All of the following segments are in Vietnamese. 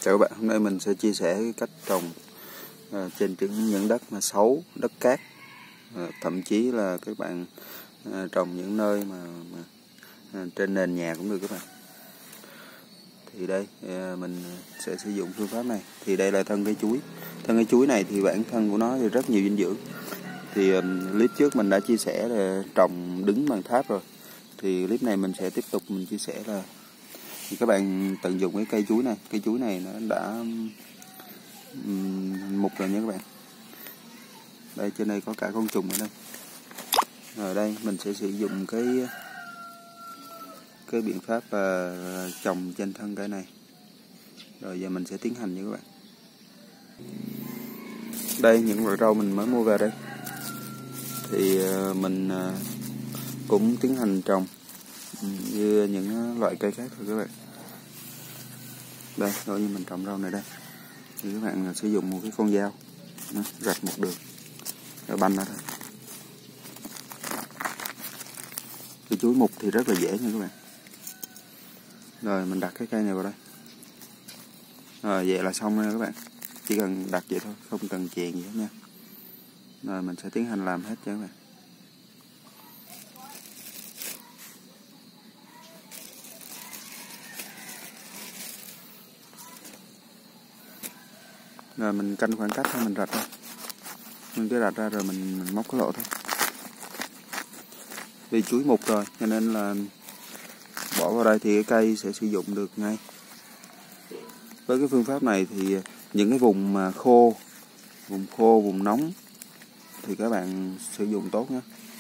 Chào các bạn, hôm nay mình sẽ chia sẻ cái cách trồng trên những đất mà xấu, đất cát, thậm chí là các bạn trồng những nơi mà trên nền nhà cũng được các bạn. Thì đây mình sẽ sử dụng phương pháp này. Thì đây là thân cây chuối. Thân cây chuối này thì bản thân của nó thì rất nhiều dinh dưỡng. Thì clip trước mình đã chia sẻ là trồng đứng bằng tháp rồi. Thì clip này mình sẽ tiếp tục mình chia sẻ là thì các bạn tận dụng cái cây chuối này. Cây chuối này nó đã mục rồi nha các bạn. Đây trên đây có cả con trùng ở đây. Ở đây mình sẽ sử dụng cái biện pháp trồng trên thân cây này. Rồi giờ mình sẽ tiến hành nha các bạn. Đây những loại rau mình mới mua về đây. Thì mình cũng tiến hành trồng như những loại cây khác thôi các bạn. Đây, coi như mình trồng rau này đây. Thì các bạn sử dụng một cái con dao rạch một đường rồi banh ra thôi. Cái chuối mục thì rất là dễ nha các bạn. Rồi mình đặt cái cây này vào đây. Rồi vậy là xong rồi các bạn. Chỉ cần đặt vậy thôi, không cần chèn gì hết nha. Rồi mình sẽ tiến hành làm hết cho các bạn. Rồi mình canh khoảng cách thôi, mình rạch ra. Mình cứ rạch ra rồi mình móc cái lỗ thôi. Vì chuối mục rồi cho nên là bỏ vào đây thì cái cây sẽ sử dụng được ngay. Với cái phương pháp này thì những cái vùng mà khô, vùng nóng thì các bạn sử dụng tốt nhé.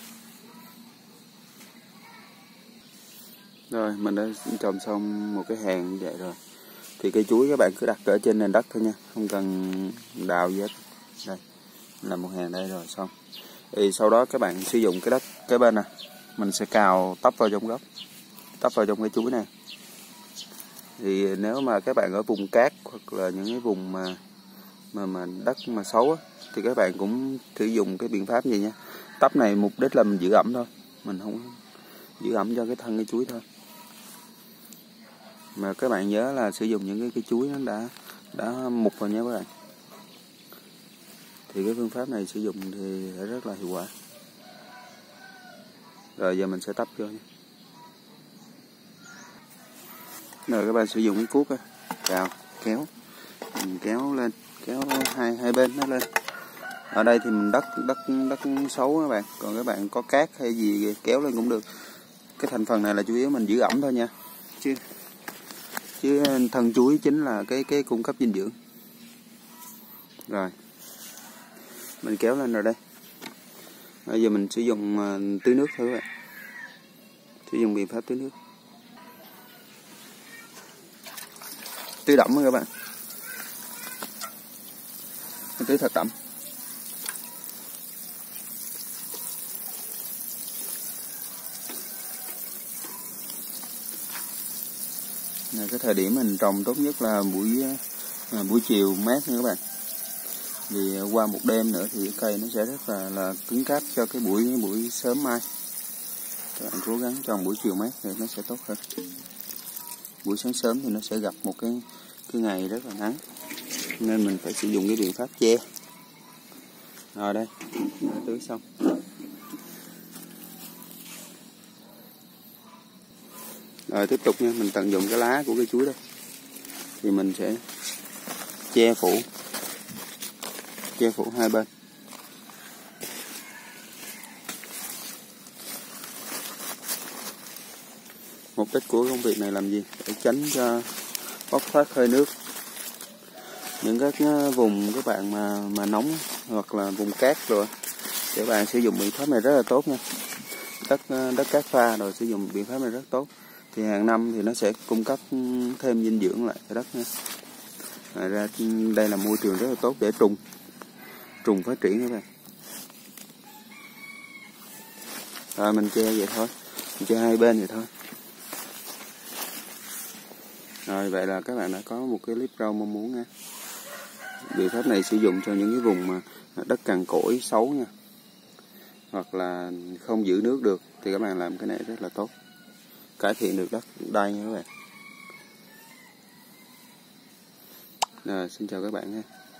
Rồi mình đã trồng xong một cái hàng như vậy rồi. Thì cây chuối các bạn cứ đặt ở trên nền đất thôi nha, không cần đào gì hết. Đây là một hàng đây rồi xong. Thì sau đó các bạn sử dụng cái đất cái bên này, mình sẽ cào tấp vào trong gốc, tấp vào trong cái chuối này. Thì nếu mà các bạn ở vùng cát hoặc là những cái vùng mà đất mà xấu á, thì các bạn cũng sử dụng cái biện pháp gì nha. Tấp này mục đích là mình giữ ẩm thôi, mình không giữ ẩm cho cái thân cái chuối thôi. Mà các bạn nhớ là sử dụng những cái chuối nó đã mục rồi nha các bạn. Thì cái phương pháp này sử dụng thì rất là hiệu quả. Rồi giờ mình sẽ tấp vô nha. Rồi các bạn sử dụng cái cuốc á, cào, kéo, mình kéo lên, kéo hai bên nó lên. Ở đây thì mình đất xấu các bạn, còn các bạn có cát hay gì kéo lên cũng được. Cái thành phần này là chủ yếu mình giữ ẩm thôi nha, chứ thân chuối chính là cái cung cấp dinh dưỡng. Rồi mình kéo lên rồi đây. Bây giờ mình sử dụng tưới nước thôi các bạn, sử dụng biện pháp tưới nước, tưới đẫm các bạn, tưới thật đẫm. Này, cái thời điểm mình trồng tốt nhất là buổi chiều mát nha các bạn. Vì qua một đêm nữa thì cái cây nó sẽ rất là cứng cáp cho cái buổi sớm mai. Các bạn cố gắng trồng buổi chiều mát thì nó sẽ tốt hơn. Buổi sáng sớm thì nó sẽ gặp một cái ngày rất là nắng, nên mình phải sử dụng cái biện pháp che. Rồi đây, đã tưới xong. Rồi tiếp tục nha, mình tận dụng cái lá của cây chuối đây. Thì mình sẽ che phủ hai bên. Mục đích của công việc này làm gì? Để tránh cho bốc thoát hơi nước. Những các vùng các bạn mà nóng hoặc là vùng cát rồi thì các bạn sử dụng biện pháp này rất là tốt nha. Đất cát pha rồi sử dụng biện pháp này rất tốt. Thì hàng năm thì nó sẽ cung cấp thêm dinh dưỡng lại cho đất nha. Ngoài ra đây là môi trường rất là tốt để trùng phát triển các bạn. Rồi mình che vậy thôi, mình che hai bên vậy thôi. Rồi vậy là các bạn đã có một cái clip rau mong muốn nha. Biện pháp này sử dụng cho những cái vùng mà đất cằn cỗi xấu nha, hoặc là không giữ nước được thì các bạn làm cái này rất là tốt, cải thiện được đất đai nha các bạn. Xin chào các bạn ha.